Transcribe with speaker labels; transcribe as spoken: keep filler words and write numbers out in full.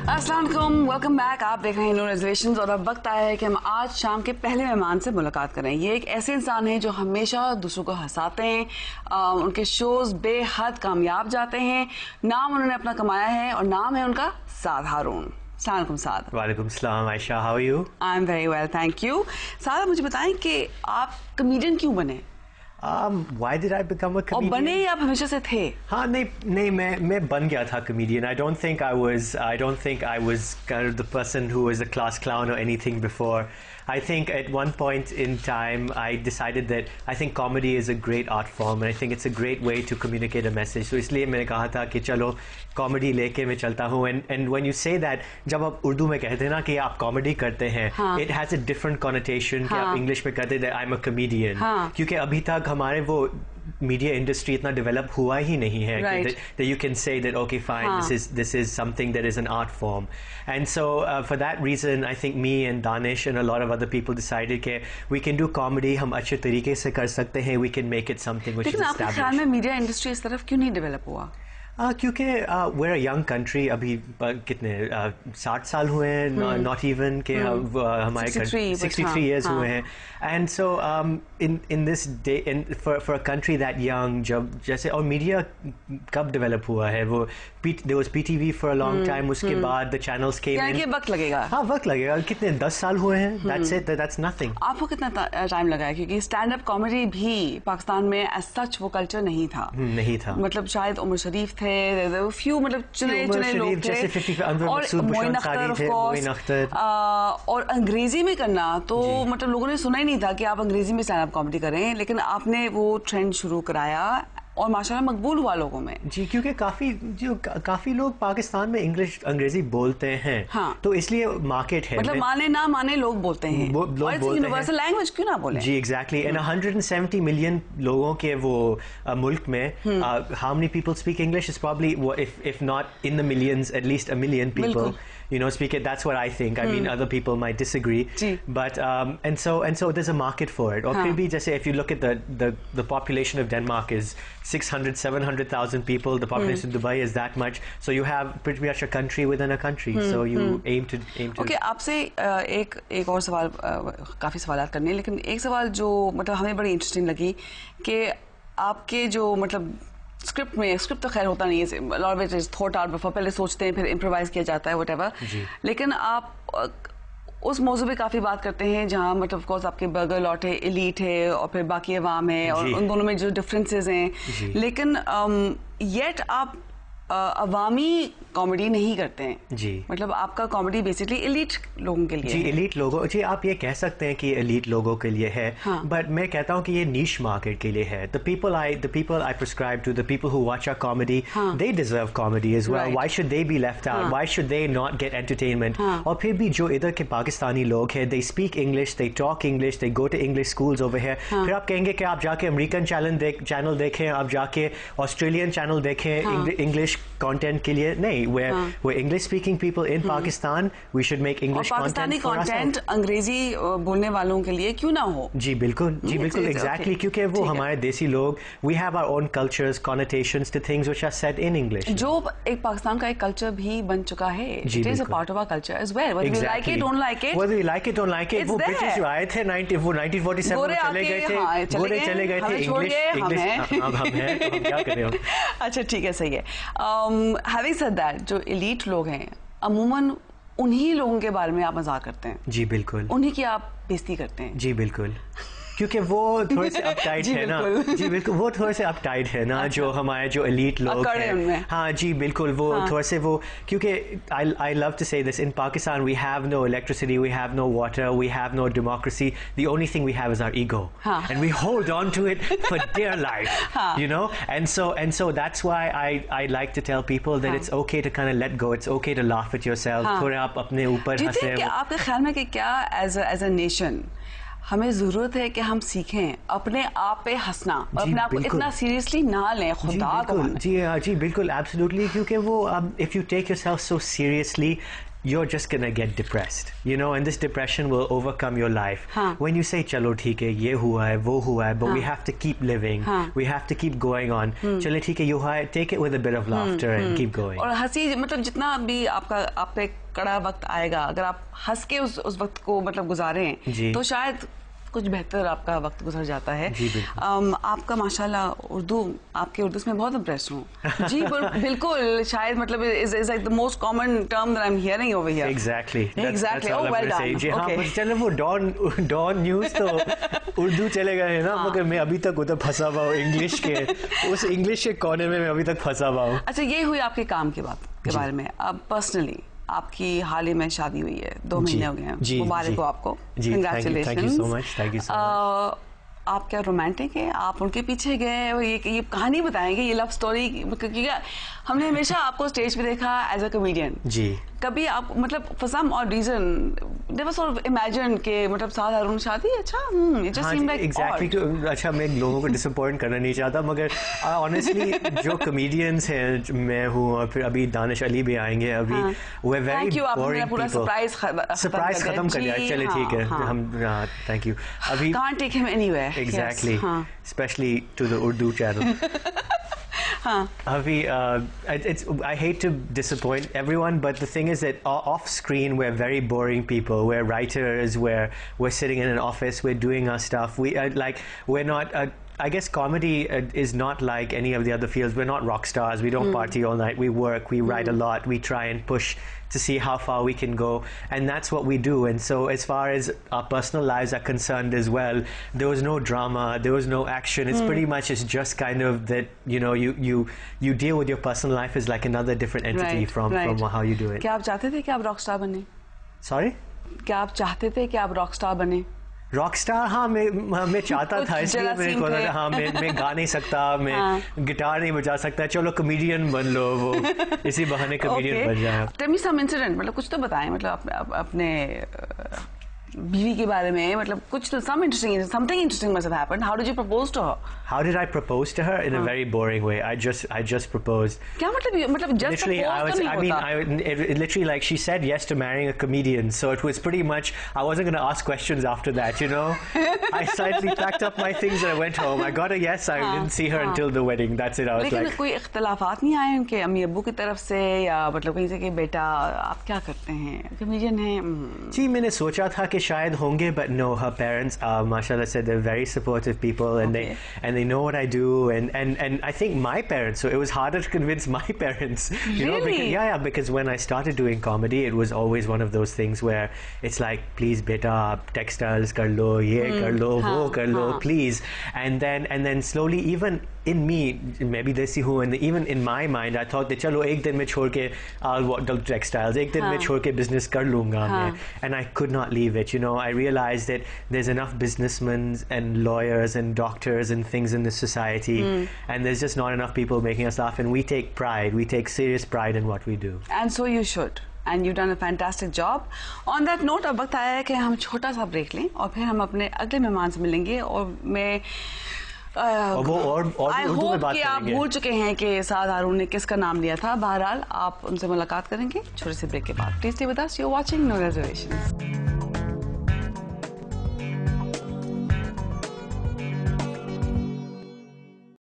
Speaker 1: अस्सलाम वालेकुम, welcome back. आप देख रहे हैं नो रिजर्वेशंस और अब वक्त आया है कि हम आज शाम के पहले मेहमान से मुलाकात करें। ये एक ऐसे इंसान हैं जो हमेशा दूसरों को हंसाते हैं, आ, उनके शोज बेहद कामयाब जाते हैं, नाम उन्होंने अपना कमाया है और नाम है उनका साद हारून। अस्सलाम साद।
Speaker 2: वालेकुम सलाम Ayesha, how are you?
Speaker 1: I am very well, thank you. Saad, मुझे बताएं कि आप कमेडियन क्यों बने?
Speaker 2: Um, why did I become a comedian?
Speaker 1: और बने ही आप हमेशा से थे?
Speaker 2: हाँ नहीं नहीं मैं मैं बन गया था comedian. I don't think I was I don't think I was kind of the person who was a class clown or anything before. I think at one point in time I decided that I think comedy is a great art form and I think it's a great way to communicate a message. So इसलिए मैंने कहा था कि चलो comedy लेके मैं चलता हूँ. And and when you say that, जब आप उर्दू में कहते हैं ना कि आप comedy करते हैं, हाँ. it has a different connotation कि आप English में कहते हैं that I'm a comedian. हाँ. क्योंकि अभी तक हमारे वो मीडिया इंडस्ट्री इतना डेवलप हुआ ही नहीं है
Speaker 1: right.
Speaker 2: that you can say that okay fine हाँ. this is this is something that is an art form and so uh, for that reason I think me and Danish and a lot of other people decided that we can do comedy, हम अच्छे तरीके से कर सकते हैं, we can make it something which is established.
Speaker 1: लेकिन आपके ख्याल में मीडिया इंडस्ट्री इस तरफ क्यों नहीं डेवलप हुआ?
Speaker 2: Uh, क्योंकि we're a young country, अभी uh, कितने साठ uh, साल हुए हैं, hmm. not even के hmm. uh, हमारे sixty-three years हाँ. हुए हैं, and so um, in in this day in for for a country that young, जब जैसे और मीडिया कब डेवलप हुआ है, वो there was P T V for a long hmm. time, उसके hmm. बाद the channels came in.
Speaker 1: क्या वक्त लगेगा?
Speaker 2: हाँ वक्त लगेगा, कितने दस साल हुए हैं, hmm. that's it, that's nothing.
Speaker 1: आपको कितना टाइम लगा है? क्योंकि स्टैंड अप कॉमेडी भी पाकिस्तान में as such वो कल्चर नहीं था,
Speaker 2: hmm, नहीं था,
Speaker 1: मतलब शायद उमर शरीफ थे, फ्यू मतलब चुने चुने लोग थे, और मोइन अख्तर ऑफ कोर्स, और अंग्रेजी में करना तो मतलब लोगों ने सुना ही नहीं था कि आप अंग्रेजी में स्टैंड अप कॉमेडी करें, लेकिन आपने वो ट्रेंड शुरू कराया और माशाल्लाह मकबूल हुआ लोगों में।
Speaker 2: जी, क्योंकि काफी जो काफी लोग पाकिस्तान में इंग्लिश अंग्रेजी बोलते हैं, हाँ. तो इसलिए मार्केट है,
Speaker 1: मतलब माने ना माने लोग बोलते हैं,
Speaker 2: बो, लोग
Speaker 1: और
Speaker 2: बोलते
Speaker 1: यूनिवर्सल लैंग्वेज क्यों ना बोले?
Speaker 2: जी exactly, and one hundred seventy million लोगों के वो uh, मुल्क में how many people speak English is probably if if not in the millions at least a million people you know speak it. That's what I think. I hmm. mean other people might disagree, Gee. but um, and so and so there's a market for it. Or हाँ. फिर भी जैसे if you look at the the the population of Denmark is six hundred seven hundred thousand people, the population hmm. of Dubai is that much, so you have pretty much a country within a country, hmm. so you hmm. aim to aim to
Speaker 1: okay. आपसे एक एक और सवाल, काफी सवालात करने हैं, लेकिन एक सवाल जो मतलब हमें बड़ी इंटरेस्टिंग लगी कि आपके जो मतलब स्क्रिप्ट में, स्क्रिप्ट तो खैर होता नहीं है, lot of it is thought out before, पहले सोचते हैं फिर इम्प्रोवाइज किया जाता है व्हाटएवर, लेकिन आप उस मौजू पे काफ़ी बात करते हैं जहाँ मतलब ऑफकोर्स आपके बर्गर लॉट है, एलीट है और फिर बाकी अवाम है, और उन दोनों में जो डिफरेंसेस हैं, लेकिन येट um, आप अवामी कॉमेडी नहीं करते हैं
Speaker 2: जी,
Speaker 1: मतलब आपका कॉमेडी बेसिकली एलीट लोगों के लिए
Speaker 2: जी, एलीट लोगों, जी आप ये कह सकते हैं कि एलीट लोगों के लिए है, हाँ. बट मैं कहता हूँ कि ये नीश मार्केट के लिए है. The people I the people I prescribe to, the people who watch our comedy, they deserve comedy as well. Why should they be left out? Why should they not get entertainment? और फिर भी जो इधर के पाकिस्तानी लोग हैं, they speak English, they talk English, they go to English schools over here. फिर आप कहेंगे कि आप जाके अमेरिकन चैनल देख चैनल देखें, आप जाके ऑस्ट्रेलियन चैनल देखें इंग्लिश कंटेंट के लिए. नहीं, we're हाँ. we're English speaking people in hmm. Pakistan. We should make English
Speaker 1: content. और पाकिस्तानी कंटेंट अंग्रेजी बोलने वालों के लिए क्यों ना हो?
Speaker 2: जी बिल्कुल, जी बिल्कुल, exactly, क्योंकि वो हमारे देसी लोग, we have our own cultures, connotations to things which are said in English.
Speaker 1: जो एक पाकिस्तान का एक कल्चर भी बन चुका है. It is a part of our culture as well. Whether we like it, don't like it.
Speaker 2: Whether we like it, don't like it. वो British जो आए थे nineteen वो nineteen forty-seven में चले गए थे, गोरे चले गए थे, इंग्लिश इंग्लिश अब हम हैं, तो हम क्या करें हम?
Speaker 1: अच्छा ठीक है, सही है. Having said that, जो एलीट लोग हैं अमूमन उन्हीं लोगों के बारे में आप मजाक करते हैं.
Speaker 2: जी बिल्कुल,
Speaker 1: उन्हीं की आप बेइज्जती करते हैं.
Speaker 2: जी बिल्कुल, क्योंकि वो थोड़े से अपटाइट है ना. जी बिल्कुल, वो थोड़े से अपटाइट है ना. अच्छा. जो हमारे जो एलीट लोग हैं, हाँ जी बिल्कुल, वो हाँ. थोड़े से वो, क्योंकि I I love to say this, in Pakistan we have no electricity, we have no water, we have no democracy. The only thing we have is our ego, and we hold on to it for dear life, you know. And so and so that's why I I like to tell people that it's okay to kind of let go, it's okay to laugh at yourself. थोड़े आप अपने ऊपर हंसे.
Speaker 1: आपके ख्याल में कि क्या एज एज अ नेशन हमें जरूरत है कि हम सीखें अपने आप पे हंसना और अपने आप को इतना सीरियसली ना लें, खुदा को.
Speaker 2: जी जी बिल्कुल, एब्सोल्युटली, क्योंकि वो if you take yourself so seriously you're just gonna get depressed, you know, and this depression will overcome your life.
Speaker 1: हाँ.
Speaker 2: When you say, चलो ठीक है, ये हुआ है, वो हुआ है, but
Speaker 1: हाँ.
Speaker 2: we have to keep living.
Speaker 1: हाँ.
Speaker 2: We have to keep going on. चलो ठीक है, you हुआ है, take it with a bit of laughter and keep going.
Speaker 1: और हंसी मतलब जितना भी आपका आप पे कड़ा वक्त आएगा, अगर आप हंस के उस उस वक्त को मतलब गुजारें, तो शायद कुछ बेहतर आपका वक्त गुजर जाता है. um, आपका माशाल्लाह उर्दू, आपके उर्दू में बहुत इम्प्रेस हूँ. जी बिल्कुल, शायद मतलब is is like the most common term that I am hearing over here.
Speaker 2: Exactly
Speaker 1: exactly. Oh well done.
Speaker 2: जी हाँ, चलो वो डॉन डॉन न्यूज़ तो उर्दू चले गए ना, मगर मैं अभी तक उधर फंसा हुआ हूँ इंग्लिश के, उस इंग्लिश के कोने में मैं अभी तक फंसा हुआ हूँ.
Speaker 1: अच्छा, ये हुई आपके काम की बात के बारे में. अब पर्सनली आपकी हाल ही में शादी हुई है, दो महीने हो गए हैं, मुबारक हो आपको.
Speaker 2: Congratulations. Thank you so much. Thank you so much.
Speaker 1: आप क्या रोमांटिक है? आप उनके पीछे गए और ये ये कहानी बताएंगे, ये लव स्टोरी, क्योंकि हमने हमेशा आपको स्टेज पे देखा एज अ कॉमेडियन.
Speaker 2: जी.
Speaker 1: कभी आप मतलब for some odd reason they was sort of imagine के मतलब साद हारून शादी, अच्छा it just seemed like
Speaker 2: exactly. अच्छा, मैं लोगों को डिसअपॉइंट करना नहीं चाहता, मगर ऑनेस्टली जो कॉमेडियंस हैं, मैं हूँ और फिर अभी दानिश अली भी आएंगे अभी, वो है very boring people.
Speaker 1: Surprise
Speaker 2: surprise खत्म कर दिया. चलिए ठीक है, हम थैंक यू. अभी
Speaker 1: can't take him anywhere.
Speaker 2: Exactly, especially to the Urdu channel.
Speaker 1: Huh.
Speaker 2: Avi, uh, it's, I hate to disappoint everyone, but the thing is that off screen we're very boring people. We're writers. We're we're sitting in an office. We're doing our stuff. We uh, like we're not. Uh, I guess comedy uh, is not like any of the other fields. We're not rock stars. We don't mm. party all night. We work. We mm. write a lot. We try and push to see how far we can go, and that's what we do. And so as far as our personal lives are concerned as well, there was no drama, there was no action. It's mm. pretty much it's just kind of that, you know, you you you deal with your personal life as like another different entity
Speaker 1: right,
Speaker 2: from
Speaker 1: right.
Speaker 2: from how you do it.
Speaker 1: क्या आप चाहते थे कि आप rock star बने?
Speaker 2: Sorry?
Speaker 1: क्या आप चाहते थे कि आप रॉक स्टार बने?
Speaker 2: रॉक स्टार, हाँ, मैं मैं चाहता था, इसलिए मेरे को लगा हाँ मैं मैं गा नहीं सकता, मैं गिटार नहीं बजा सकता, चलो कॉमेडियन बन लो, वो इसी बहाने कॉमेडियन बन जाए. टेल मी
Speaker 1: सम इंसिडेंट, मतलब कुछ तो बताएं, मतलब अपने बीवी के बारे में, मतलब कुछ तो some interesting something interesting must have happened. How did you propose to her?
Speaker 2: How did I propose to her? In a very boring way. I just I just proposed.
Speaker 1: क्या मतलब मतलब just
Speaker 2: literally I was I mean I it, it literally like she said yes to marrying a comedian, so it was pretty much I wasn't going to ask questions after that, you know. I silently packed up my things and I went home. I got a yes. I didn't see her until the wedding. That's it. I was
Speaker 1: लेकिन
Speaker 2: like.
Speaker 1: कोई इख्तिलाफात नहीं आए उनके अम्मी अब्बू की तरफ से, या मतलब कहीं से कि बेटा आप क्या करते हैं, कॉमेडियन हैं?
Speaker 2: जी, मैंने सोचा था कि शायद होंगे, but no, her parents uh, mashallah said they're very supportive people, and okay. they and they know what I do, and, and and I think my parents, so it was harder to convince my parents, you
Speaker 1: really?
Speaker 2: know, because, yeah yeah because when I started doing comedy, it was always one of those things where it's like, please beta textiles kar lo, ye mm. kar lo, haan, wo kar lo, haan. please, and then and then slowly, even in me, maybe this ही हूँ, and even in my mind I thought that चलो एक दिन में छोड़ के I'll do textiles, एक दिन में छोड़ के business कर लूँगा मैं, and I could not leave it, you know. I realized that there's enough businessmen and lawyers and doctors and things in this society, mm. and there's just not enough people making us laugh, and we take pride, we take serious pride in what we do.
Speaker 1: And so you should. And you've done a fantastic job. On that note, अब वक्त आया है कि हम छोटा सा break लें और फिर हम अपने अगले मेहमान से मिलेंगे, और मैं
Speaker 2: और वो और और
Speaker 1: I
Speaker 2: उर्दू में बात
Speaker 1: कि आप भूल चुके हैं कि साद हारून ने किसका नाम लिया था. बहरहाल आप उनसे मुलाकात करेंगे छोटे से ब्रेक के बाद. Please stay with us. You are watching No reservations.